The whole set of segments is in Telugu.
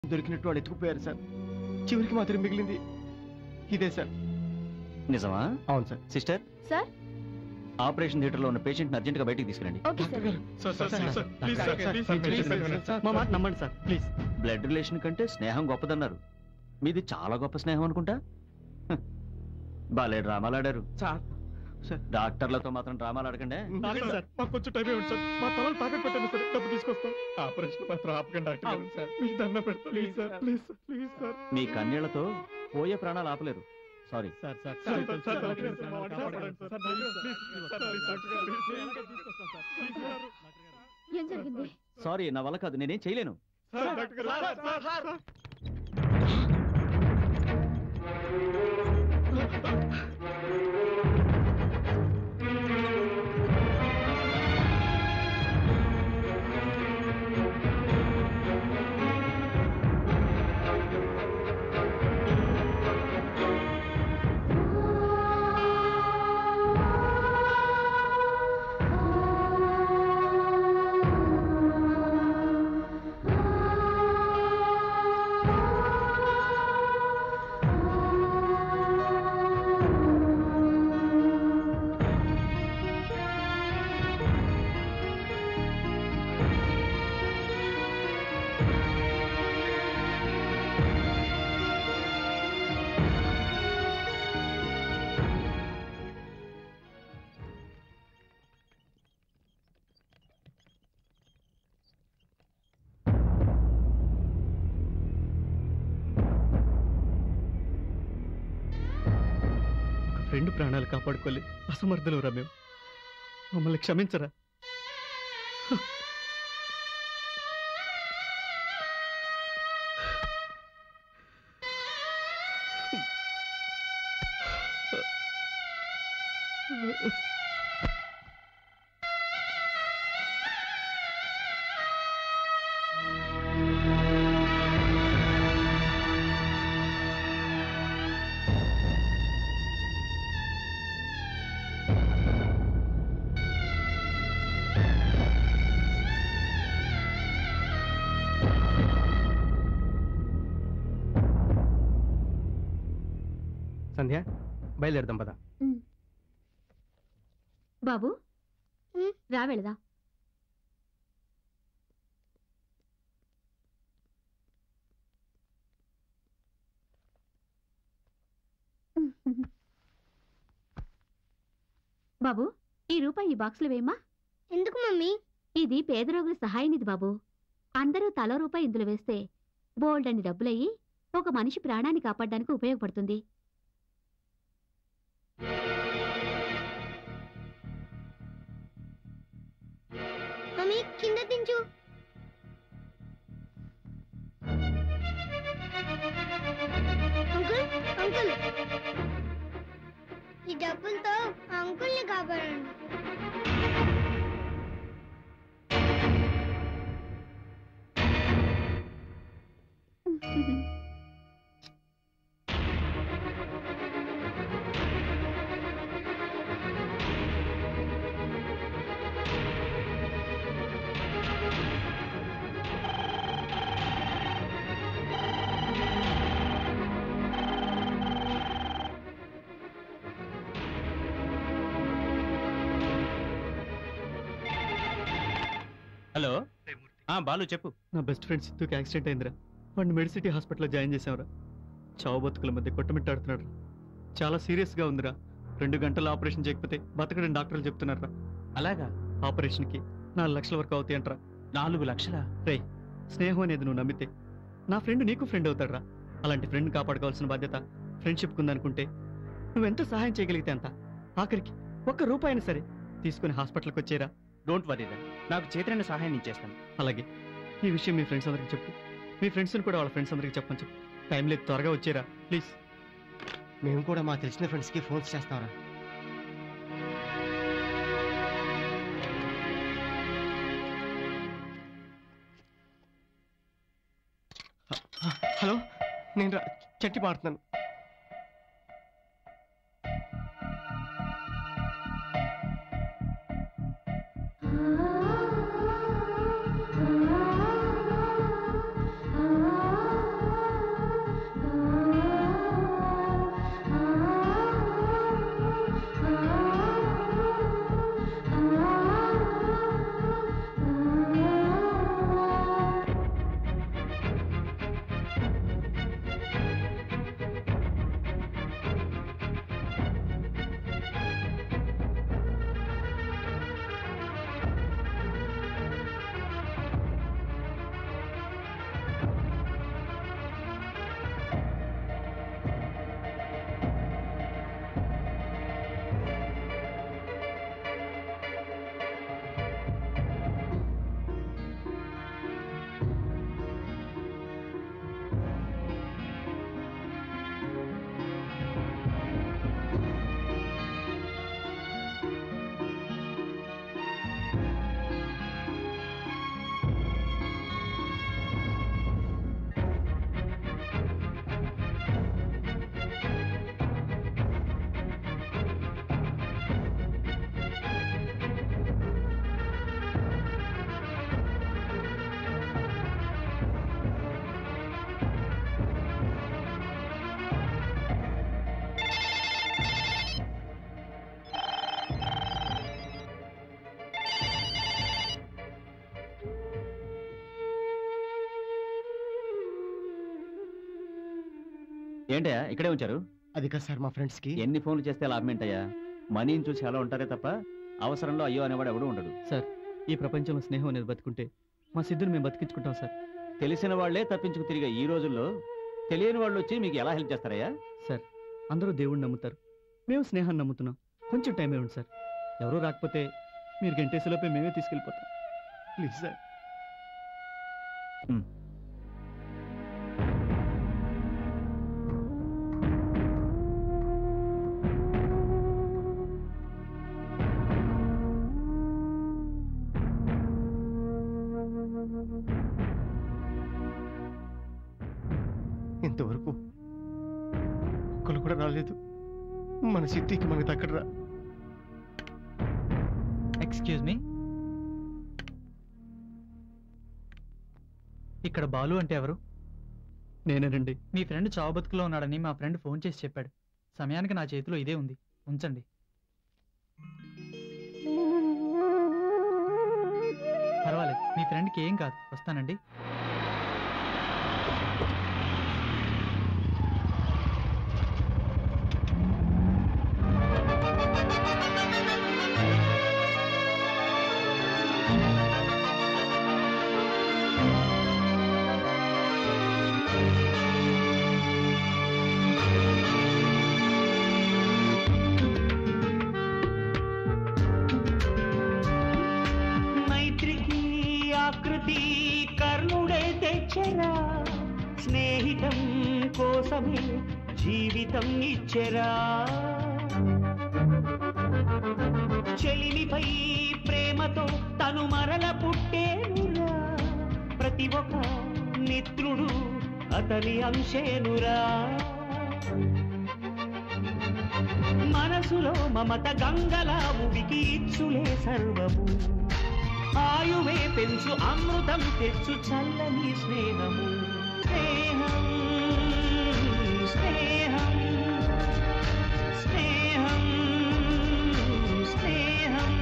దొరికినట్టు వాళ్ళు ఎత్తుకుపోయారు సార్. చివరికి మాత్రం మిగిలింది ఇదే సార్. నిజమా? అవును sir. Sister sir, operation theatre లో ఉన్న పేషెంట్ అర్జెంట్ గా బయటికి తీసుకురండి. Okay sir. మా మాట నమ్మండి సార్ ప్లీజ్. బ్లడ్ రిలేషన్ కంటే స్నేహం గొప్పదన్నారు. మీది చాలా గొప్ప స్నేహం అనుకుంటా. బాలే డ్రామాలు ఆడారు. డాక్టర్లతో మాత్రం డ్రామాలు ఆడకండి. మాకు కొంచెం టైం ఇవ్వండి సార్. మా తలలు తాకట్టు పెట్టండి సార్, డబ్బు తీసుకొస్తాం. ఆపరేషన్ మాత్రం ఆపకండి డాక్టర్ సార్. మీకు దండం పెడతాను please sir. Please sir, please sir. మీ కన్నీళ్లతో పోయే ప్రాణాలు ఆపలేరు. Sorry sir. ఏం జరిగింది? సారీ, నా వల్ల కాదు, నేనేం చేయలేను. ఫ్రెండ్ ప్రాణాలు కాపాడుకోలే అసమర్థులు రా మేము. మమ్మల్ని క్షమించరా. సంధ్య, బయలుదేరదాం పద. బాబు రా వెళదాం. బాబు, ఈ రూపాయి ఈ బాక్స్ లో వేయమ్మా. ఎందుకు మమ్మీ? ఇది పేద రోగుల సహాయ నిధి బాబు. అందరూ తలో రూపాయి ఇందులో వేస్తే బోల్డ్ అని డబ్బులయ్యి ఒక మనిషి ప్రాణాన్ని కాపాడడానికి ఉపయోగపడుతుంది. మమ్మీ కింద దించు. అంకుల్ అంకుల్, ఈ డబ్బులతో అంకుల్ని కాపాడండి. హలో, బాలు చెప్పు. నా బెస్ట్ ఫ్రెండ్ సిద్ధుకి యాక్సిడెంట్ అయిందిరా. వాడిని మెడిసిటీ హాస్పిటల్లో జాయిన్ చేసాంరా. చావు బతుకుల మధ్య కొట్టమిట్టాడుతున్నాడు. చాలా సీరియస్గా ఉందిరా. 2 గంటలు ఆపరేషన్ చేయకపోతే బతకడని డాక్టర్లు చెప్తున్నారా. అలాగా? ఆపరేషన్కి 4 లక్షల వరకు అవుతాయి అంటరా. 4 లక్షలా? రే, స్నేహం అనేది నువ్వు నమ్మితే నా ఫ్రెండ్ నీకు ఫ్రెండ్ అవుతాడరా. అలాంటి ఫ్రెండ్ కాపాడుకోవాల్సిన బాధ్యత ఫ్రెండ్షిప్ ఉందనుకుంటే నువ్వెంత సహాయం చేయగలిగితే అంత. ఆఖరికి 1 రూపాయి అయినా సరే తీసుకుని హాస్పిటల్కి వచ్చేరా. డోంట్ వరీరా, నాకు చేతనైన సహాయం నేను చేస్తాను. అలాగే ఈ విషయం మీ ఫ్రెండ్స్ అందరికి చెప్పు. మీ ఫ్రెండ్స్ని కూడా వాళ్ళ ఫ్రెండ్స్ అందరికి చెప్పని చెప్పు. టైం లేదు, త్వరగా వచ్చేరా ప్లీజ్. మేము కూడా మా తెలిసిన ఫ్రెండ్స్కి ఫోన్స్ చేస్తారా. హలో, నేను చెట్టి పాడుతున్నాను. ఏంటయ్యా ఇక్కడే ఉంచారు? అది కాదు సార్, మా ఫ్రెండ్స్ కి ఎన్ని ఫోన్లు చేస్తే లాభం ఏంటయ్యా? మనీని చూసి అలా ఉంటారే తప్ప అవసరంలో అయ్యో అనేవాడు ఎవడు ఉండడు. సార్, ఈ ప్రపంచంలో స్నేహం అనేది బతుకుంటే మా సిద్ధుని మేము బతికించుకుంటాం సార్. తెలిసిన వాళ్లే తప్పించుకు తిరిగే ఈ రోజుల్లో తెలియని వాళ్ళు వచ్చి మీకు ఎలా హెల్ప్ చేస్తారయ్యా? సార్, అందరూ దేవుడిని నమ్ముతారు, మేము స్నేహాన్ని నమ్ముతున్నాం. కొంచెం టైం ఇవ్వండి సార్. ఎవరూ రాకపోతే మీరు గంటేసేలోపే మేమే తీసుకెళ్ళిపోతాం. Please sir. ఇంతవరకు ఒక్కరు కూడా రాలేదు. మన సిద్ధికి మనకి తగ్గడరా. ఎక్స్క్యూజ్ మీ, ఇక్కడ బాలు అంటే ఎవరు? నేనేనండి. మీ ఫ్రెండ్ చావు బతుకులో ఉన్నాడని మా ఫ్రెండ్ ఫోన్ చేసి చెప్పాడు. సమయానికి నా చేతిలో ఇదే ఉంది, ఉంచండి. పర్వాలేదు, మీ ఫ్రెండ్కి ఏం కాదు. వస్తానండి. కర్ణుడే తెచ్చరా, స్నేహితం కోసమే జీవితం ఇచ్చరా. చెలిమిపై ప్రేమతో తను మరల పుట్టేనురా, ప్రతి ఒక్క మిత్రుడు అతని అంశేనురా. మనసులో మమత గంగలా ఉడికి ఇచ్చులే సర్వము, ఆయువే పెంచు అమృతం తెచ్చు చల్లని స్నేహము. స్నేహం స్నేహం స్నేహం స్నేహం.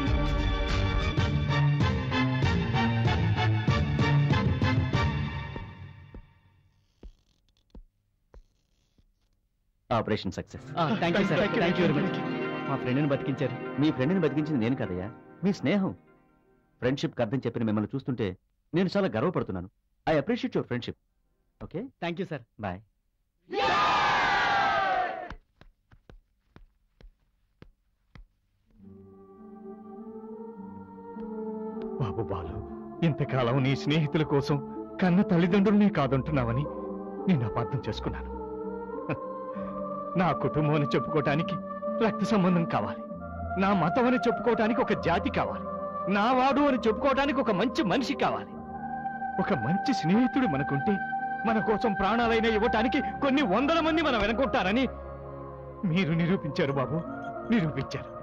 Operation success. Thank you sir. Thank you very much. మా ఫ్రెండ్ని బతికించారు. మీ ఫ్రెండ్ని బతికించింది నేను కదయ్యా, మీ స్నేహం. ఫ్రెండ్షిప్ అర్థం చెప్పిన మిమ్మల్ని చూస్తుంటే నేను చాలా గర్వపడుతున్నాను. I appreciate your friendship. Okay, thank you sir. Bye. బాబు బాలు, ఇంతకాలం నీ స్నేహితుల కోసం కన్న తల్లిదండ్రులనే కాదంటున్నావని నేను అపార్థం చేసుకున్నాను. నా కుటుంబం అని చెప్పుకోవటానికి రక్త సంబంధం కావాలి, నా మతం అని చెప్పుకోవటానికి ఒక జాతి కావాలి, నా వాడు అని చెప్పుకోవటానికి ఒక మంచి మనిషి కావాలి. ఒక మంచి స్నేహితుడు మనకుంటే మన కోసం ప్రాణాలైనా ఇవ్వటానికి కొన్ని వందల మంది మన వెనకొట్టారని మీరు నిరూపించారు బాబు, నిరూపించారు.